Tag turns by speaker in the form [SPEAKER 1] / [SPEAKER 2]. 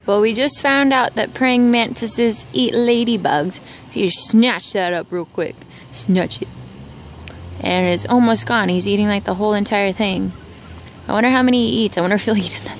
[SPEAKER 1] But we just found out that praying mantises eat ladybugs. He just snatched that up real quick. Snatch it. And it's almost gone. He's eating like the whole entire thing. I wonder how many he eats. I wonder if he'll eat another.